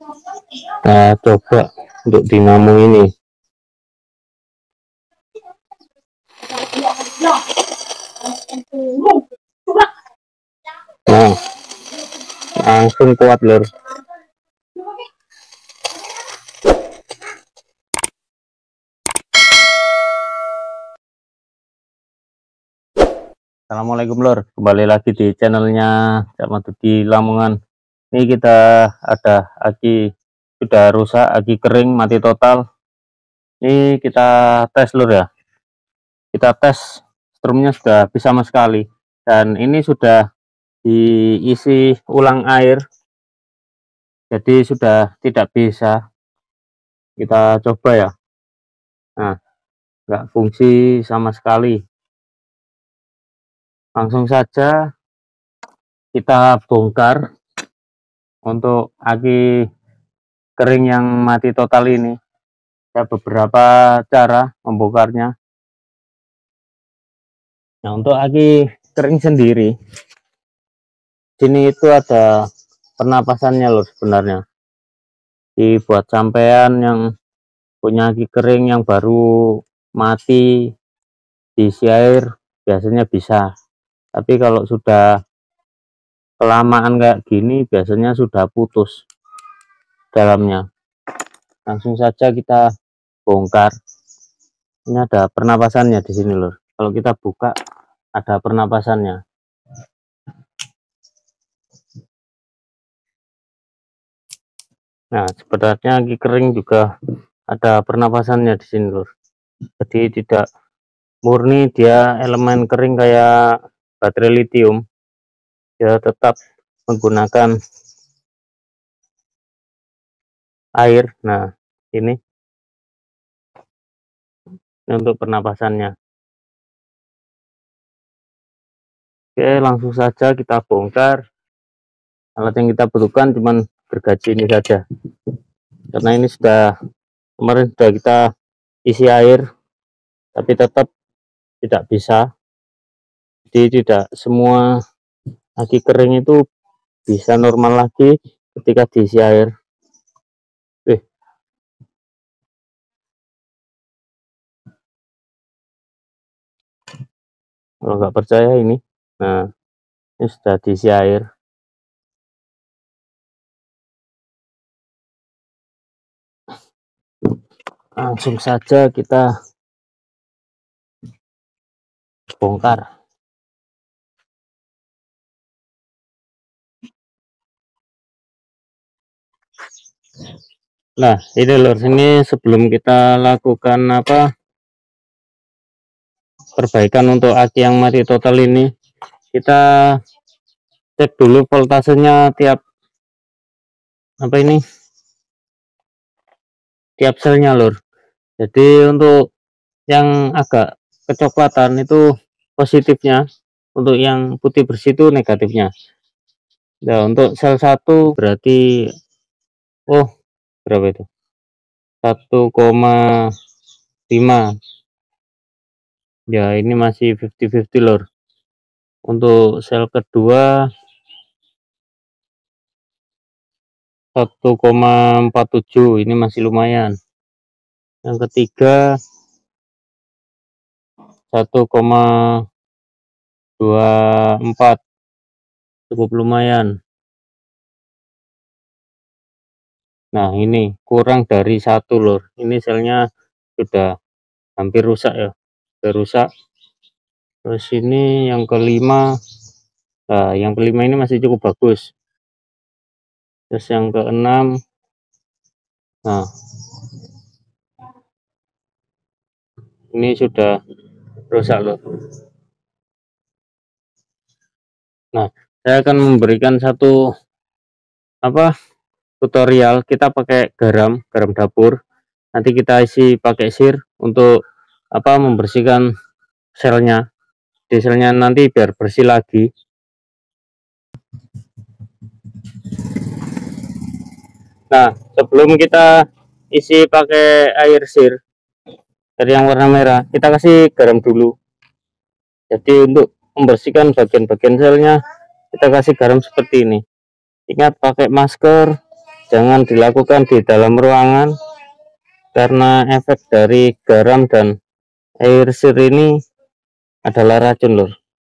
Nah, coba untuk dinamo ini. Nah, langsung kuat lur. Assalamualaikum lur, kembali lagi di channelnya Cak Madu di Lamongan. Ini kita ada aki sudah rusak, aki kering, mati total. Ini kita tes lur ya. Kita tes strumnya sudah bisa sama sekali, dan ini sudah diisi ulang air, jadi sudah tidak bisa. Kita coba ya. Nah, nggak fungsi sama sekali. Langsung saja kita bongkar untuk aki kering yang mati total ini. Ada beberapa cara membongkarnya. Nah, untuk aki kering sendiri, sini itu ada pernapasannya loh sebenarnya. Dibuat sampean yang punya aki kering yang baru mati diisi air biasanya bisa. Tapi kalau sudah kelamaan kayak gini biasanya sudah putus dalamnya. Langsung saja kita bongkar. Ini ada pernapasannya di sini loh. Kalau kita buka ada pernapasannya. Nah, sebenarnya aki kering juga ada pernapasannya di sini loh. Jadi tidak murni dia elemen kering kayak baterai lithium. Dia tetap menggunakan air. Nah, ini untuk pernapasannya. Oke, langsung saja kita bongkar. Alat yang kita butuhkan cuman gergaji ini saja, karena ini kemarin sudah kita isi air, tapi tetap tidak bisa. Jadi tidak semua aki kering itu bisa normal lagi ketika diisi air. Kalau nggak percaya ini, nah ini sudah diisi air. Langsung saja kita bongkar. Nah, ini lor, sini sebelum kita lakukan perbaikan untuk aki yang mati total ini, kita cek dulu voltasenya tiap tiap selnya lor. Jadi untuk yang agak kecoklatan itu positifnya, untuk yang putih bersih itu negatifnya. Nah, untuk sel 1 berarti berapa itu? 1,5. Ya, ini masih 50-50 lor. Untuk sel kedua 1,47, ini masih lumayan. Yang ketiga 1,24, cukup lumayan. Nah, ini kurang dari 1 lor. Ini selnya sudah hampir rusak ya, sudah rusak. Terus ini yang kelima, nah yang kelima ini masih cukup bagus. Terus yang keenam, nah ini sudah rusak loh. Nah, saya akan memberikan satu tutorial. Kita pakai garam dapur. Nanti kita isi pakai sir untuk membersihkan selnya. Dieselnya nanti biar bersih lagi. Nah, sebelum kita isi pakai air sir dari yang warna merah, kita kasih garam dulu. Jadi untuk membersihkan bagian-bagian selnya, kita kasih garam seperti ini. Ingat pakai masker jangan dilakukan di dalam ruangan karena efek dari garam dan air sir ini adalah racun lur.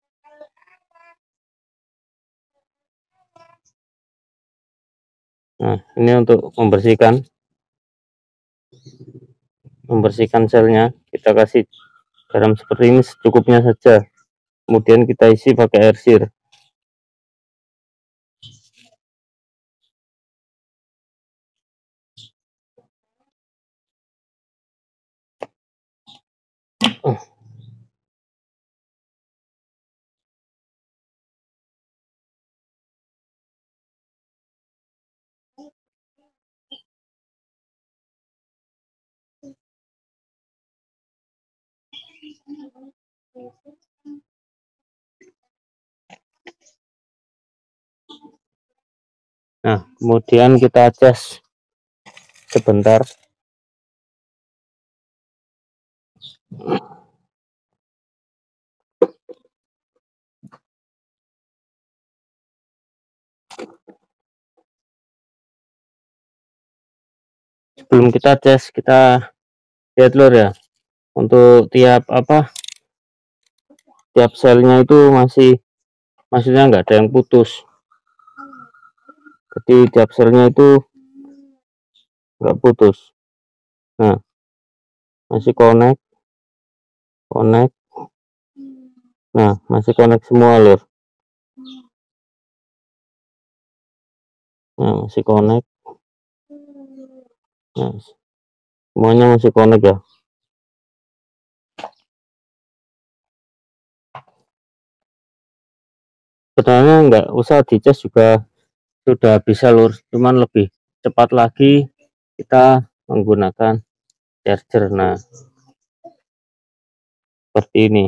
Nah, ini untuk membersihkan selnya, kita kasih garam seperti ini secukupnya saja, kemudian kita isi pakai air sir. Nah, kemudian kita cas sebentar. Sebelum kita cas, kita lihat lur ya, untuk tiap selnya itu maksudnya nggak ada yang putus, jadi tiap selnya itu nggak putus. Nah, masih connect, nah masih connect semua lur. Nah, masih connect, nah semuanya masih connect ya. Sebenarnya nggak usah dicas juga sudah bisa lur, cuman lebih cepat lagi kita menggunakan charger. Nah, seperti ini.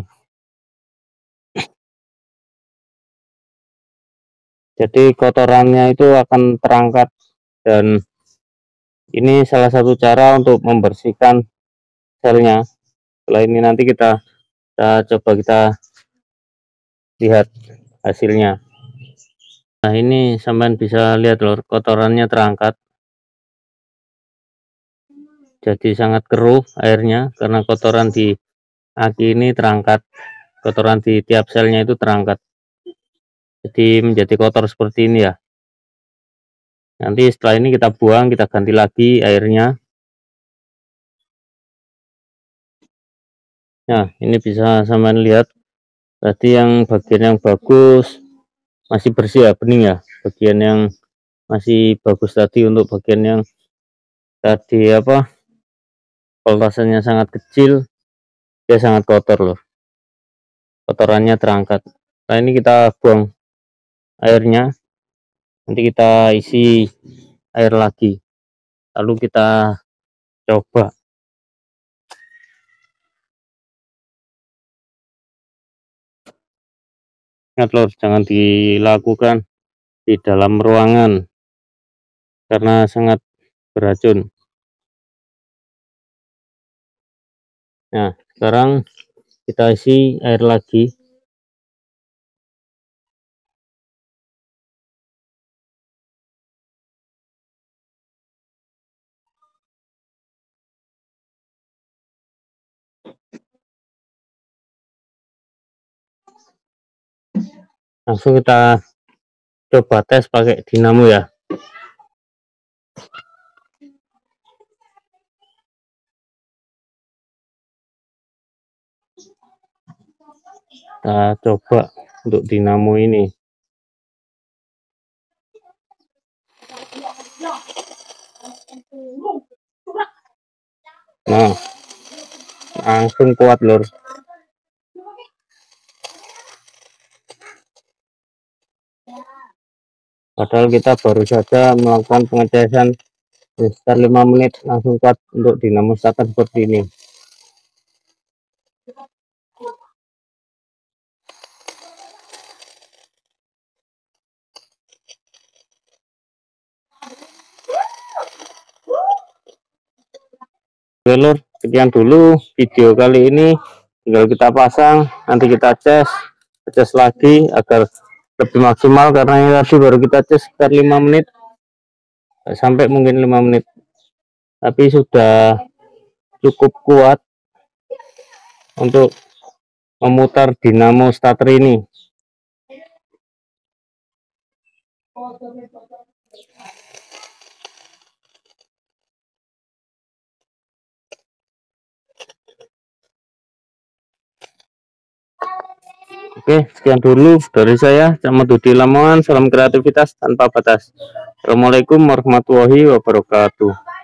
Jadi kotorannya itu akan terangkat, dan ini salah satu cara untuk membersihkan selnya. Setelah ini nanti kita coba kita lihat hasilnya. Nah, ini sampean bisa lihat lor, kotorannya terangkat, jadi sangat keruh airnya karena kotoran di aki ini terangkat, kotoran di tiap selnya itu terangkat, jadi menjadi kotor seperti ini ya. Nanti setelah ini kita buang, kita ganti lagi airnya. Nah, ini bisa sampean lihat tadi yang bagian yang bagus masih bersih ya, bening ya. Bagian yang masih bagus tadi, untuk bagian yang tadi voltasenya sangat kecil, dia sangat kotor loh, kotorannya terangkat. Nah, ini kita buang airnya, nanti kita isi air lagi, lalu kita coba. Ingat lor, jangan dilakukan di dalam ruangan karena sangat beracun. Nah, sekarang kita isi air lagi. Langsung kita coba tes pakai dinamo ya. Kita coba untuk dinamo ini. Nah, langsung kuat lur. Padahal kita baru saja melakukan pengetesan sekitar 5 menit, langsung kuat untuk dinamo starter seperti ini. Oke lur, sekian dulu video kali ini, tinggal kita pasang, nanti kita cas lagi agar lebih maksimal, karena ini tadi baru kita cas sekitar 5 menit. sampai mungkin 5 menit, tapi sudah cukup kuat untuk memutar dinamo starter ini. Oke, sekian dulu dari saya, Camatudi Lamongan. Salam kreativitas tanpa batas. Assalamualaikum warahmatullahi wabarakatuh.